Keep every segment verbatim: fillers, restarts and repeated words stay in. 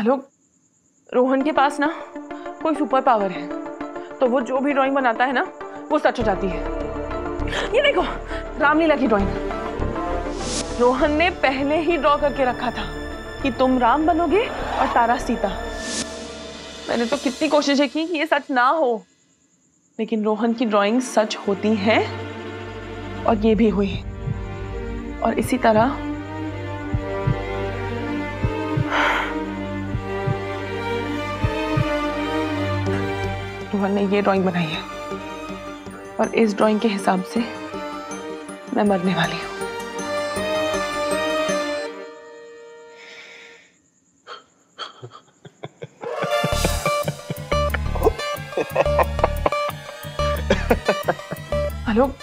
आलोक, रोहन के पास ना कोई सुपर पावर है, तो वो जो भी ड्राइंग बनाता है ना वो सच हो जाती है। ये देखो, रामलीला की ड्राइंग रोहन ने पहले ही ड्रॉ करके रखा था कि तुम राम बनोगे और तारा सीता। मैंने तो कितनी कोशिशें की कि ये सच ना हो, लेकिन रोहन की ड्राइंग सच होती है और ये भी हुई। और इसी तरह रोहन ने ये ड्राइंग बनाई है और इस ड्राइंग के हिसाब से मैं मरने वाली हूँ। आलोक,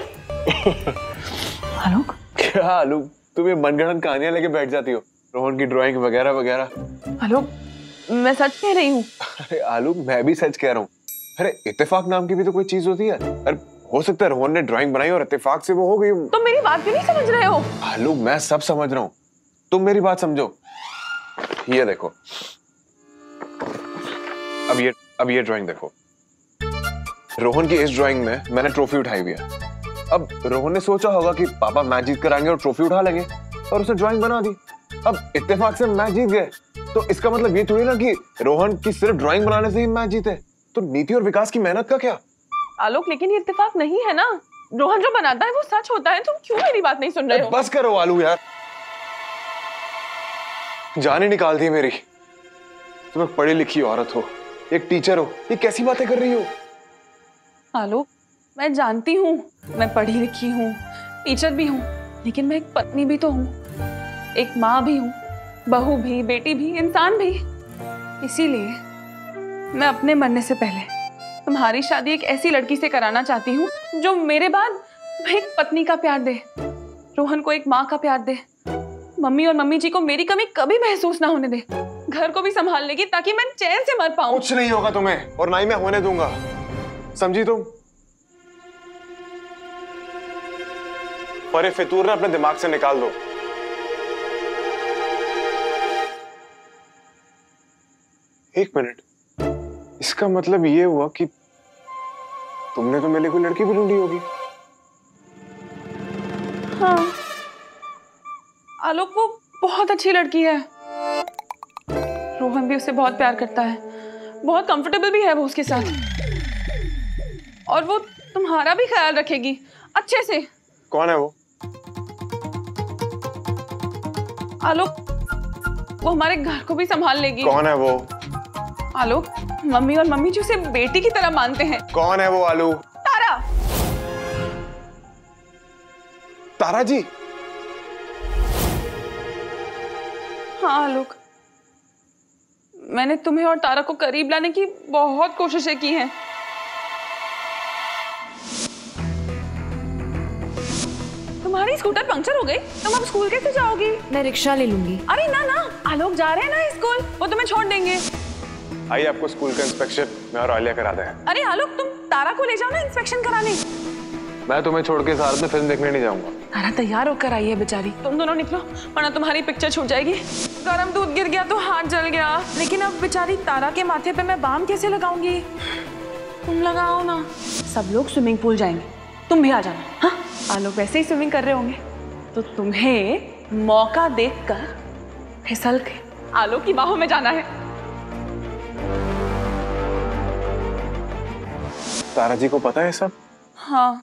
आलोक, क्या आलोक, तुम ये मनगढ़ंत कहानियां लेके बैठ जाती हो, रोहन की ड्राइंग वगैरह वगैरह। आलोक, मैं सच कह रही हूँ। अरे आलोक, मैं भी सच कह रहा हूँ। अरे इत्तेफाक नाम की भी तो कोई चीज होती है। अरे हो सकता है रोहन ने ड्राइंग बनाई और इत्तेफाक से वो हो गई। तुम मेरी बात क्यों नहीं समझ रहे हो? आलोक, मैं सब समझ रहा हूँ, तुम मेरी बात समझो। ये देखो, अब ये अब ये ड्राइंग देखो। रोहन की इस ड्राइंग में मैंने ट्रॉफी उठाई हुई है। अब रोहन ने सोचा होगा कि पापा मैच जीत कर आएंगे और ट्रॉफी उठा लेंगे, और उसने ड्राइंग बना दी। अब इत्तेफाक से मैच जीत गए, तो इसका मतलब ये थोड़ी ना कि रोहन की सिर्फ ड्राइंग बनाने से ही मैच जीते। तो नीति और विकास की मेहनत का क्या? आलोक, लेकिन ये इत्तेफाक नहीं है ना। रोहन जो बनाता है वो सच होता है। तुम क्यों मेरी बात नहीं सुन रहे हो? बस करो आलू यार, जान ही निकाल दी मेरी। तुम एक पढ़ी लिखी औरत हो, एक टीचर हो, ये कैसी बातें कर रही हो? आलोक, मैं जानती हूँ मैं पढ़ी लिखी हूँ, टीचर भी हूँ, लेकिन मैं एक पत्नी भी तो हूँ, एक माँ भी हूँ, बहू भी, बेटी भी, इंसान भी। इसीलिए मैं अपने मरने से पहले तुम्हारी शादी एक ऐसी लड़की से कराना चाहती हूँ जो मेरे बाद एक पत्नी का प्यार दे, रोहन को एक माँ का प्यार दे, मम्मी और मम्मी जी को मेरी कमी कभी महसूस ना होने दे, घर को भी संभाल लेगी ताकि मैं चैन से मर पाऊं। कुछ नहीं होगा तुम्हें, और ना ही मैं होने दूंगा, समझी तुम? पर ये फितूर ना अपने दिमाग से निकाल दो। एक मिनट, इसका मतलब ये हुआ कि तुमने तो मेरे लिए कोई लड़की भी ढूंढी होगी। हाँ आलोक, वो बहुत अच्छी लड़की है। रोहन भी उससे बहुत प्यार करता है, बहुत कंफर्टेबल भी है वो उसके साथ, और वो तुम्हारा भी ख्याल रखेगी अच्छे से। कौन है वो? आलोक, वो हमारे घर को भी संभाल लेगी। कौन है वो? आलोक, मम्मी और मम्मी जी उसे बेटी की तरह मानते हैं। कौन है वो आलू? तारा। तारा जी? हाँ आलोक, मैंने तुम्हें और तारा को करीब लाने की बहुत कोशिशें की हैं। तुम्हारी स्कूटर पंक्चर हो गई, तुम अब स्कूल कैसे जाओगी? मैं रिक्शा ले लूंगी। अरे ना ना, आलोक जा रहे हैं ना स्कूल, वो तुम्हें छोड़ देंगे। आइए आपको स्कूल का इंस्पेक्शन मैं और आलिया करा दें। अरे आलोक, तुम तारा को ले जाओ ना इंस्पेक्शन कराने। मैं तुम्हें छोड़ के साथ में फिल्म देखने नहीं जाऊंगा। तारा तैयार होकर आई है बेचारी, तुम दोनों निकलो वरना तुम्हारी पिक्चर छूट जाएगी। गरम दूध गिर गया तो हाथ जल गया। लेकिन अब बेचारी तारा के माथे पे मैं बाम कैसे लगाऊंगी? तुम लगाओ ना। सब लोग स्विमिंग पूल जाएंगे, तुम भी आ जाना। हाँ आलोक वैसे ही स्विमिंग कर रहे होंगे, तो तुम्हें मौका देखकर फिसल के आलोक की बाहों में जाना है। तारा जी को पता है सब? हाँ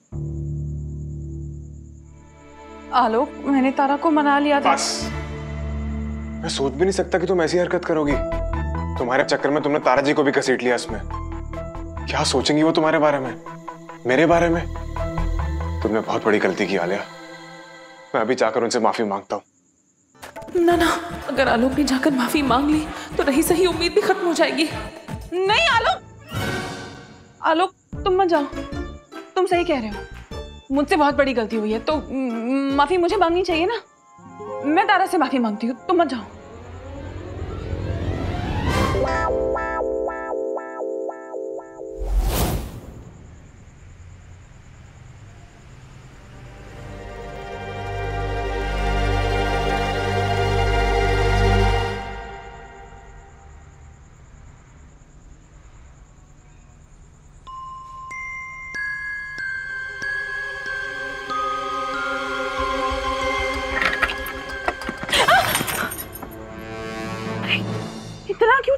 आलोक, मैंने तारा को मना लिया था। बस, मैं सोच भी नहीं सकता कि तुम ऐसी हरकत करोगी। तुम्हारे चक्कर में तुमने तारा जी को भी घसीट लिया इसमें। क्या सोचेंगी वो तुम्हारे बारे में, मेरे बारे में? तुमने बहुत बड़ी गलती की आलिया, मैं अभी जाकर उनसे माफी मांगता हूँ। ना ना, अगर आलोक ने जाकर माफी मांग ली तो रही सही उम्मीद भी खत्म हो जाएगी। नहीं आलोक, आलोक तुम मत जाओ, तुम सही कह रहे हो, मुझसे बहुत बड़ी गलती हुई है, तो माफी मुझे मांगनी चाहिए ना। मैं तारा से माफी मांगती हूँ, तुम मत जाओ।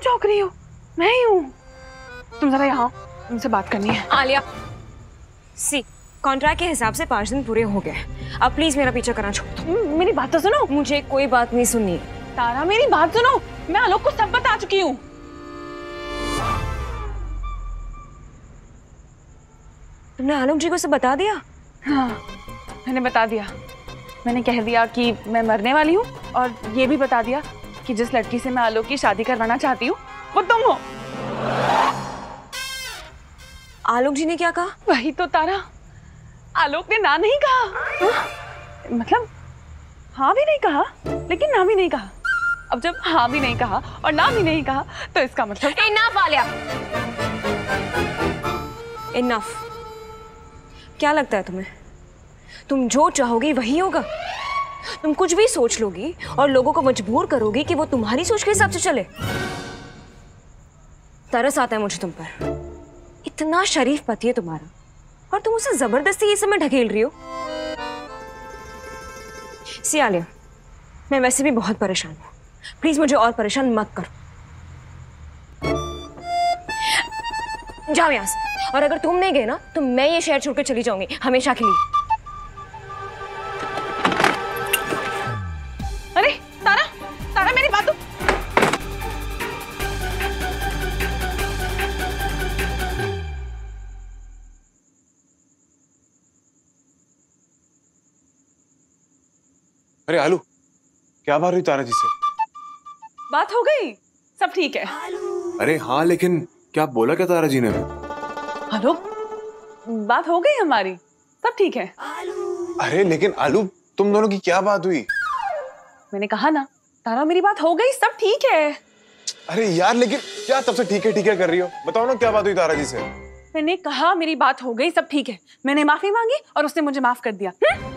चौंक रही हो? मैं ही हूँ। तुम जरा यहाँ, तुमसे बात करनी है। आलिया, सी कॉन्ट्रैक्ट के हिसाब से पाँच दिन पूरे हो गए। अब प्लीज मेरा पीछा करना छोड़ दो। मेरी बात तो सुनो। मुझे कोई बात नहीं सुननी। तारा मेरी बात सुनो, मैं आलोक को सब बता चुकी हूँ। तुमने आलोक जी को सब बता दिया? हाँ, मैंने बता दिया। मैंने कह दिया कि मैं मरने वाली हूँ और ये भी बता दिया कि जिस लड़की से मैं आलोक की शादी करवाना चाहती हूँ वो तुम हो। आलोक जी ने क्या कहा? वही तो तारा, आलोक ने ना नहीं कहा। हाँ? मतलब हाँ भी नहीं कहा लेकिन ना भी नहीं कहा। अब जब हाँ भी नहीं कहा और ना भी नहीं कहा तो इसका मतलब इनफ आलिया, इनफ। क्या लगता है तुम्हें, तुम जो चाहोगी वही होगा? तुम कुछ भी सोच लोगी और लोगों को मजबूर करोगी कि वो तुम्हारी सोच के हिसाब से चले। तरस आता है मुझे तुम पर। इतना शरीफ पति है तुम्हारा और तुम उसे जबरदस्ती ये समय ढकेल रही हो। सी आलिया, मैं वैसे भी बहुत परेशान हूं, प्लीज मुझे और परेशान मत करो। जाओ यहां से, और अगर तुम नहीं गए ना तो मैं ये शहर छोड़कर चली जाऊंगी हमेशा के लिए। अरे तारा, तारा मेरी बात तो। अरे आलू, क्या बात हुई तारा जी से? बात हो गई, सब ठीक है। अरे हाँ, लेकिन क्या बोला क्या तारा जी ने? हेलो, बात हो गई हमारी, सब ठीक है। अरे लेकिन आलू, तुम दोनों की क्या बात हुई? मैंने कहा ना तारा, मेरी बात हो गई, सब ठीक है। अरे यार, लेकिन क्या तब से ठीक है ठीक है कर रही हो? बताओ ना क्या बात हुई तारा जी से? मैंने कहा मेरी बात हो गई, सब ठीक है। मैंने माफी मांगी और उसने मुझे माफ कर दिया। हुँ?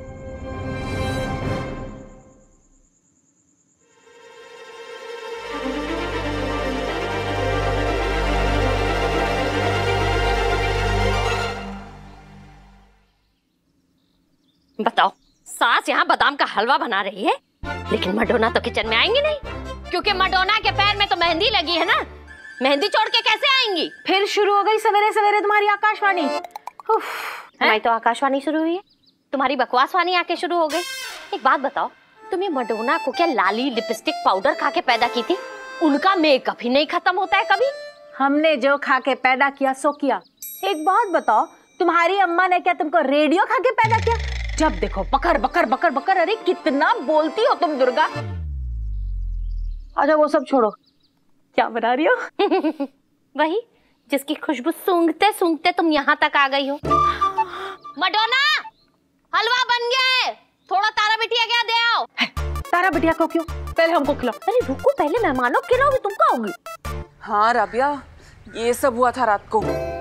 बताओ, सास यहाँ बादाम का हलवा बना रही है, लेकिन मडोना तो किचन में आएंगी नहीं, क्योंकि मडोना के पैर में तो मेहंदी लगी है ना। मेहंदी छोड़ के कैसे आएंगी? फिर शुरू हो गई सवेरे सवेरे तुम्हारी आकाशवाणी। हमारी तो आकाशवाणी शुरू हुई है, तुम्हारी बकवासवाणी आके शुरू हो गई। एक बात बताओ, तुम ये मडोना को क्या लाली लिपस्टिक पाउडर खा के पैदा की थी? उनका मेकअप ही नहीं खत्म होता है कभी। हमने जो खा के पैदा किया सो किया। एक बात बताओ, तुम्हारी अम्मा ने क्या तुमको रेडियो खा के पैदा किया? जब देखो बकर बकर बकर बकर। अरे कितना बोलती हो तुम दुर्गा। अच्छा वो सब छोड़ो, क्या बना रही हो? वही जिसकी खुशबू सूंघते सूंघते तुम यहाँ तक आ गई हो। मडोना, हलवा बन गया है, थोड़ा तारा बिटिया क्या दे आओ। तारा बिटिया को क्यों? पहले हमको खिलाओ। अरे रुको, पहले मेहमानों को खिलाओगे, तुम खाओगी। हाँ राबिया, ये सब हुआ था रात को।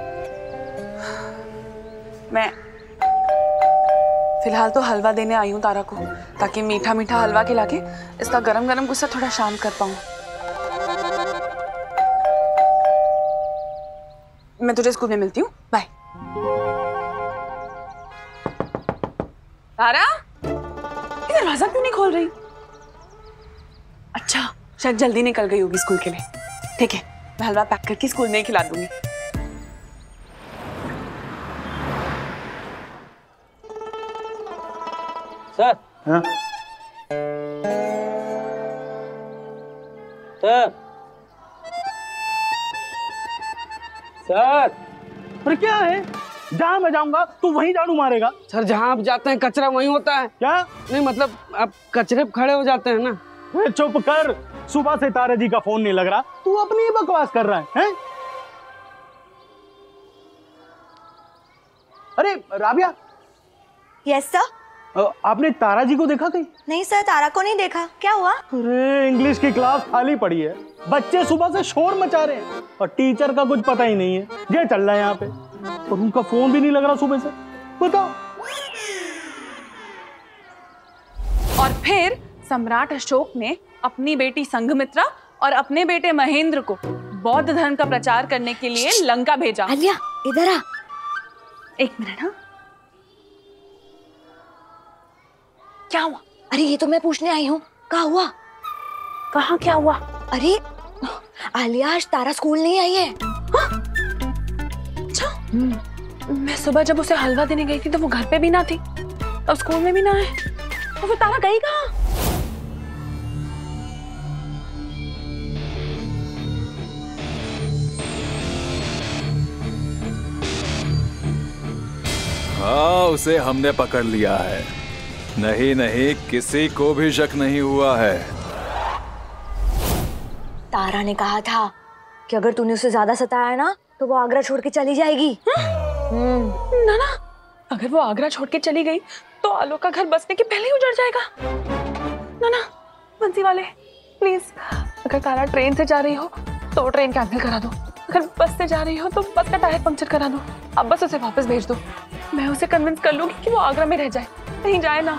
मैं फिलहाल तो हलवा देने आई हूँ तारा को, ताकि मीठा मीठा हलवा खिला के इसका गरम गरम गुस्सा थोड़ा शांत कर पाऊँ। मैं तुझे स्कूल में मिलती हूँ, बाय। तारा, ये दरवाजा क्यों नहीं खोल रही? अच्छा, शायद जल्दी निकल गई होगी स्कूल के लिए। ठीक है, मैं हलवा पैक करके स्कूल में ही खिला दूंगी। सर। हाँ? सर। सर। अरे क्या है? जहाँ मैं जाऊंगा तू वहीं झाड़ू मारेगा। सर, जहाँ आप जाते हैं कचरा वहीं होता है। क्या? नहीं मतलब आप कचरे पे खड़े हो जाते हैं ना। ए, चुप कर, सुबह से तारा जी का फोन नहीं लग रहा, तू अपनी ही बकवास कर रहा है, हैं? अरे राबिया। Yes sir. अ, आपने तारा जी को देखा कहीं? नहीं सर, तारा को नहीं देखा। क्या हुआ? अरे इंग्लिश की क्लास खाली पड़ी है, बच्चे सुबह से शोर मचा रहे हैं और टीचर का कुछ पता ही नहीं है। ये चल रहा है यहाँ पे और उनका फोन भी नहीं लग रहा सुबह से। बताओ। और फिर सम्राट अशोक ने अपनी बेटी संघमित्रा और अपने बेटे महेंद्र को बौद्ध धर्म का प्रचार करने के लिए लंका भेजा। आलिया, इधर आ। एक मिनट। हाँ, क्या हुआ? अरे ये तो मैं पूछने आई हूँ, क्या हुआ? कहाँ क्या हुआ? अरे आलिया आज तारा स्कूल नहीं आई है। अच्छा, मैं सुबह जब उसे हलवा देने गई थी तो वो घर पे भी ना थी, अब स्कूल में भी ना है, तो फिर तारा गई कहाँ? हाँ, उसे हमने पकड़ लिया है। नहीं नहीं, किसी को भी शक नहीं हुआ है। तारा ने कहा था कि अगर तूने उसे ज्यादा सताया ना तो वो आगरा छोड़ के चली जाएगी। हम्म ना ना, अगर वो आगरा छोड़ के चली गई तो आलोक का घर बसने के पहले ही उजड़ जाएगा। ना ना बंसी वाले प्लीज, अगर तारा ट्रेन से जा रही हो तो ट्रेन कैंसिल करा दो, अगर बस से जा रही हो तो बस का टायर पंक्चर करा दो, अब बस उसे वापस भेज दो। मैं उसे कन्विंस कर लूंगी कि वो आगरा में रह जाए, कहीं जाए ना।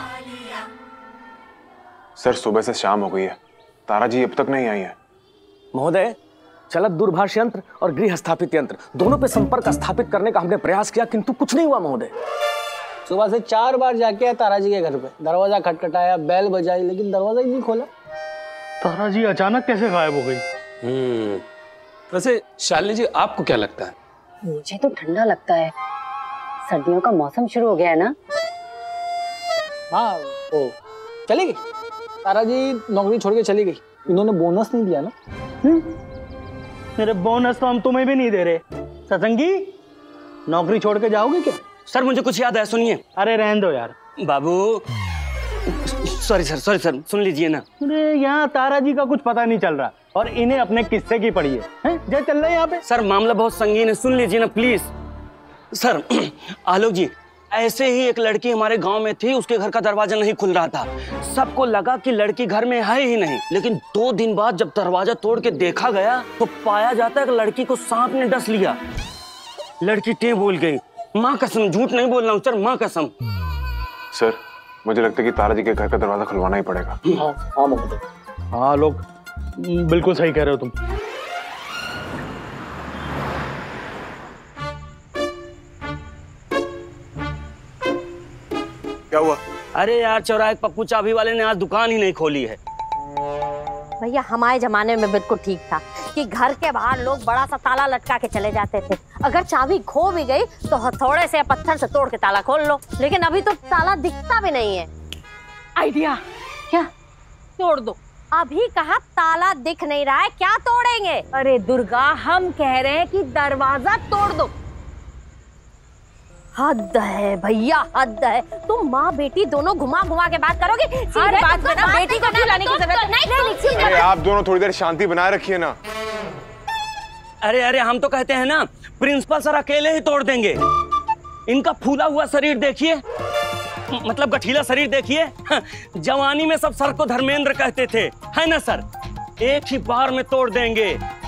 सर सुबह से शाम हो गई है, तारा जी अब तक नहीं आई है। महोदय, चलत दूरभाष यंत्र और गृह स्थापित यंत्र दोनों पे संपर्क स्थापित करने का हमने प्रयास किया, किंतु कुछ नहीं हुआ महोदय। सुबह से चार बार जाके आया तारा जी के घर पे, दरवाजा खटखटाया, बेल बजाई, लेकिन दरवाजा ही नहीं खोला। तारा जी अचानक कैसे गायब हो गई? हम्म वैसे शालिनी जी, आपको क्या लगता है? मुझे तो ठंडा लगता है, सर्दियों का मौसम शुरू हो गया है ना। हाँ, वो चली गई, तारा जी नौकरी छोड़ के चली गई। इन्होंने बोनस नहीं दिया ना। मेरे बोनस तो हम तुम्हें भी नहीं दे रहे। सतंगी, नौकरी छोड़ के जाओगे क्या? सर मुझे कुछ याद है, सुनिए। अरे रहने दो यार। बाबू, सॉरी सर, सॉरी सर, सुन लीजिए ना। अरे यहाँ तारा जी का कुछ पता नहीं चल रहा और इन्हें अपने किस्से की पड़ी है, हैं? क्या चल रहा है यहाँ पे? सर मामला बहुत संगीन है, सुन लीजिए ना प्लीज। सर आलोक जी, ऐसे ही एक लड़की हमारे गांव में थी, उसके घर का दरवाजा नहीं खुल रहा था। सबको लगा कि लड़की घर में है ही नहीं, लेकिन दो दिन बाद जब दरवाजा तोड़ के देखा गया तो पाया जाता है कि लड़की को सांप ने डस लिया। लड़की टे बोल गई। माँ कसम, झूठ नहीं बोल रहा हूँ सर, माँ कसम। सर मुझे लगता है कि तारा जी के घर का दरवाजा खुलवाना ही पड़ेगा। हाँ महोदय, हाँ लोग बिल्कुल सही कह रहे हो तुम। क्या हुआ? अरे यार, चौराहे पप्पू चाबी वाले ने आज दुकान ही नहीं खोली है। भैया हमारे जमाने में बिल्कुल ठीक था कि घर के बाहर लोग बड़ा सा ताला लटका के चले जाते थे, अगर चाबी खो भी गई तो हथौड़े से या पत्थर से तोड़ के ताला खोल लो, लेकिन अभी तो ताला दिखता भी नहीं है। आइडिया क्या? तोड़ दो। अभी कहा ताला दिख नहीं रहा है, क्या तोड़ेंगे? अरे दुर्गा, हम कह रहे हैं कि दरवाजा तोड़ दो। हद है भैया, हद है। तुम माँ बेटी दोनों घुमा घुमा के बात करोगे। हर बात में ना बेटी को क्यों लाने की जरूरत है? नहीं, अरे आप दोनों थोड़ी देर शांति बनाए रखिए ना। अरे अरे, हम तो कहते हैं ना, प्रिंसिपल सर अकेले ही तोड़ देंगे। इनका फूला हुआ शरीर देखिए, मतलब गठीला शरीर देखिए। जवानी में सब सर को धर्मेंद्र कहते थे, है ना सर? एक ही बार में तोड़ देंगे।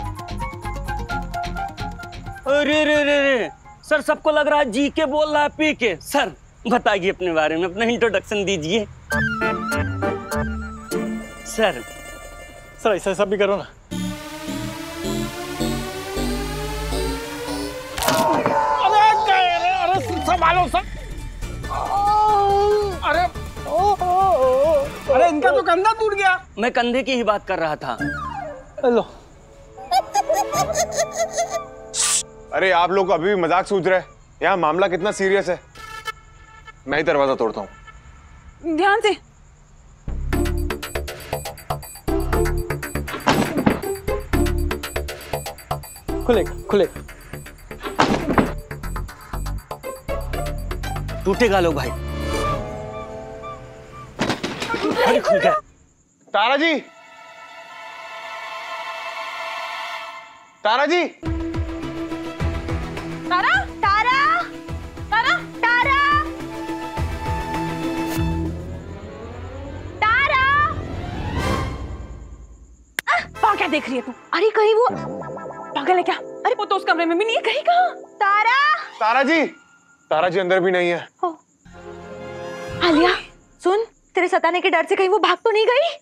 अरे रे रे रे, सर सबको लग रहा है जी के बोल रहा है पी के। सर बताइए अपने बारे में, अपना इंट्रोडक्शन दीजिए। सर सर ऐसा ऐसा भी करो ना। अरे अरे संभालो सर। अरे ओ, ओ, ओ, अरे इनका तो कंधा टूट गया। मैं कंधे की ही बात कर रहा था। लो। अरे आप लोग अभी भी मजाक सूझ रहे हैं, यहाँ मामला कितना सीरियस है। मैं ही दरवाजा तोड़ता हूँ। ध्यान से। खुलेगा खुलेगा। टूटेगा लो भाई। अरे खुल गया। तारा जी, तारा जी, तारा तारा तारा तारा तारा। वहाँ क्या देख रही है तू? अरे कहीं वो पागल है क्या? अरे वो तो उस कमरे में भी नहीं है, कहीं कहाँ? तारा तारा जी, तारा जी अंदर भी नहीं है। आलिया सुन, तेरे सताने के डर से कहीं वो भाग तो नहीं गई?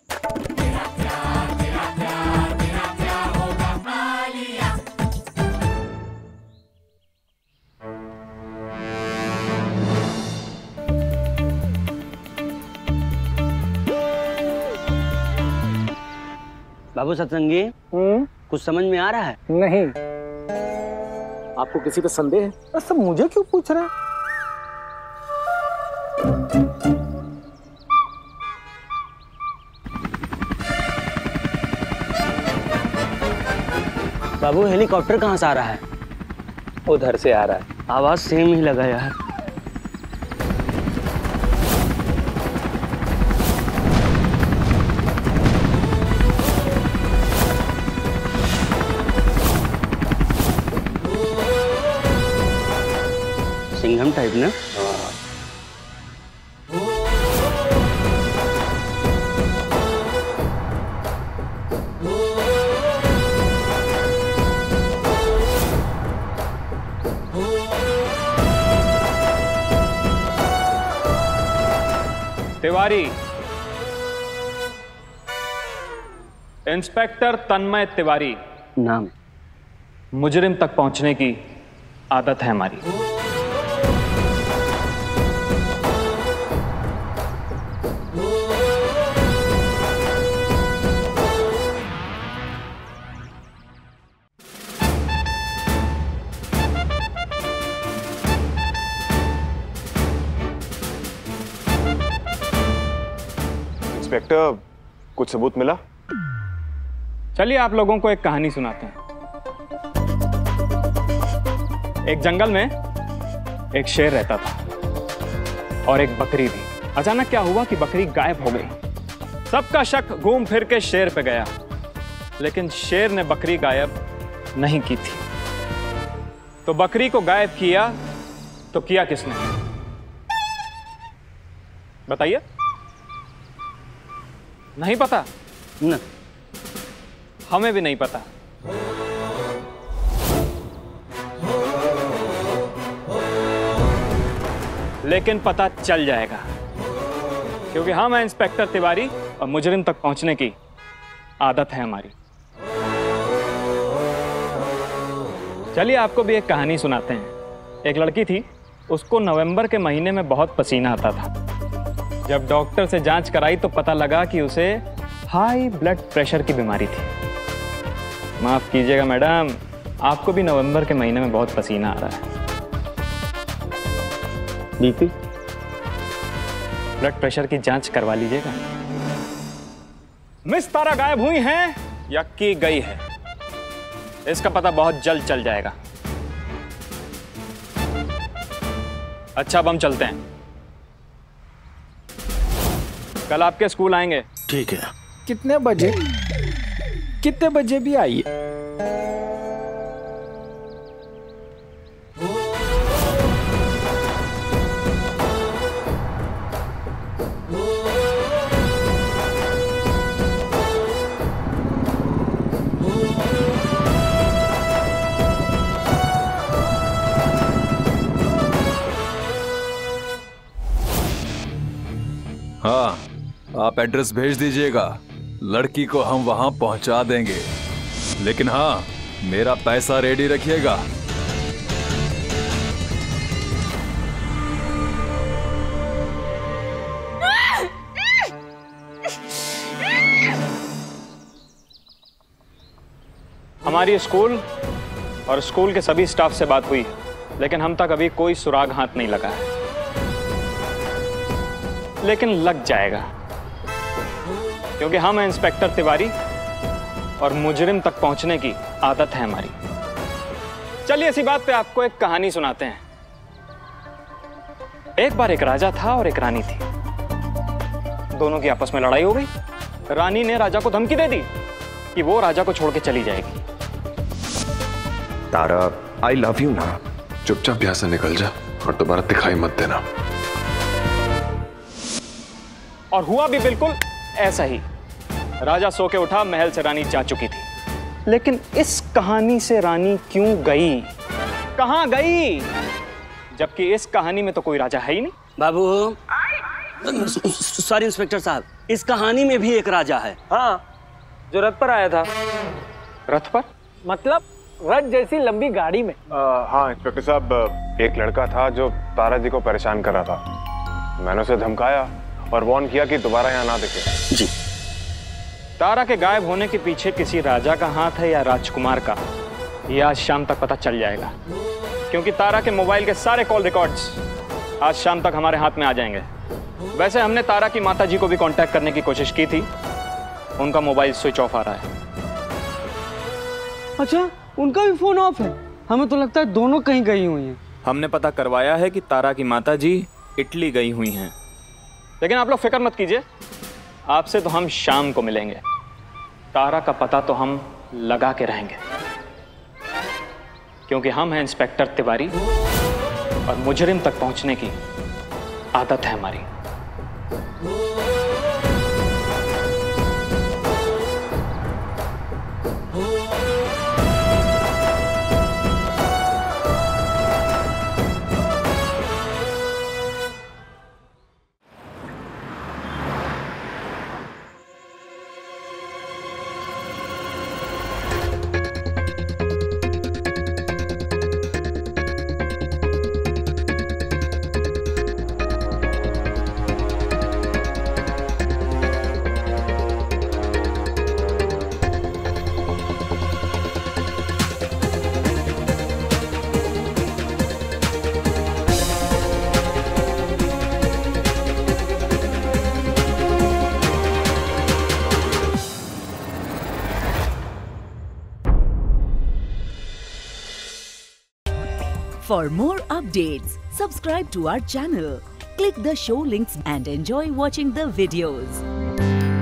बाबू सत्संगी, कुछ समझ में आ रहा है? नहीं। आपको किसी पे संदेह है? और सब मुझे क्यों पूछ रहे हैं? बाबू हेलीकॉप्टर कहाँ से आ रहा है? उधर से आ रहा है। आवाज सेम ही लगा यार। सिंघम टाइप ना? तिवारी, इंस्पेक्टर तन्मय तिवारी नाम। मुजरिम तक पहुंचने की आदत है हमारी। इंस्पेक्टर, कुछ सबूत मिला? चलिए आप लोगों को एक कहानी सुनाते हैं। एक जंगल में एक शेर रहता था और एक बकरी भी। अचानक क्या हुआ कि बकरी गायब हो गई। सबका शक घूम फिर के शेर पे गया, लेकिन शेर ने बकरी गायब नहीं की थी। तो बकरी को गायब किया तो किया किसने? बताइए। नहीं पता? न। हमें भी नहीं पता। लेकिन पता चल जाएगा, क्योंकि हम हैं इंस्पेक्टर तिवारी और मुजरिम तक पहुंचने की आदत है हमारी। चलिए आपको भी एक कहानी सुनाते हैं। एक लड़की थी, उसको नवंबर के महीने में बहुत पसीना आता था। जब डॉक्टर से जांच कराई तो पता लगा कि उसे हाई ब्लड प्रेशर की बीमारी थी। माफ कीजिएगा मैडम, आपको भी नवंबर के महीने में बहुत पसीना आ रहा है। बीपी, ब्लड प्रेशर की जांच करवा लीजिएगा। मिस तारा गायब हुई हैं या की गई है, इसका पता बहुत जल्द चल जाएगा। अच्छा अब हम चलते हैं। कल आपके स्कूल आएंगे। ठीक है। कितने बजे? कितने बजे भी आइए। हाँ, आप एड्रेस भेज दीजिएगा, लड़की को हम वहां पहुंचा देंगे। लेकिन हाँ, मेरा पैसा रेडी रखिएगा। हमारी स्कूल और स्कूल के सभी स्टाफ से बात हुई, लेकिन हम तक अभी कोई सुराग हाथ नहीं लगा है। लेकिन लग जाएगा, क्योंकि हम हैं इंस्पेक्टर तिवारी और मुजरिम तक पहुंचने की आदत है हमारी। चलिए इसी बात पे आपको एक कहानी सुनाते हैं। एक बार एक राजा था और एक रानी थी। दोनों की आपस में लड़ाई हो गई। रानी ने राजा को धमकी दे दी कि वो राजा को छोड़ के चली जाएगी। तारा, आई लव यू ना। चुपचाप यहाँ से निकल जा और दोबारा दिखाई मत देना। और हुआ भी बिल्कुल ऐसा ही। राजा सो के उठा, महल से रानी जा चुकी थी। लेकिन इस कहानी से रानी क्यों गई, कहां गई, जबकि इस कहानी में तो कोई राजा है ही नहीं। बाबू, सॉरी इंस्पेक्टर साहब, इस कहानी में भी एक राजा है। हाँ, जो रथ पर आया था। रथ पर? मतलब रथ जैसी लंबी गाड़ी में। आ, हाँ इंस्पेक्टर साहब, एक लड़का था जो तारा जी को परेशान कर रहा था। मैंने उसे धमकाया और वार्न किया कि दोबारा यहाँ ना दिखे। जी। तारा के गायब होने के पीछे किसी राजा का हाथ है या राजकुमार का, ये आज शाम तक पता चल जाएगा, क्योंकि तारा के मोबाइल के सारे कॉल रिकॉर्ड्स आज शाम तक हमारे हाथ में आ जाएंगे। वैसे हमने तारा की माता जी को भी कांटेक्ट करने की कोशिश की थी, उनका मोबाइल स्विच ऑफ आ रहा है। अच्छा, उनका भी फोन ऑफ है? हमें तो लगता है दोनों कहीं गई हुई हैं। हमने पता करवाया है कि तारा की माता जी इटली गई हुई हैं, लेकिन आप लोग फिक्र मत कीजिए, आपसे तो हम शाम को मिलेंगे। तारा का पता तो हम लगा के रहेंगे, क्योंकि हम हैं इंस्पेक्टर तिवारी और मुजरिम तक पहुंचने की आदत है हमारी। For more updates, subscribe to our channel, click the show links and enjoy watching the videos.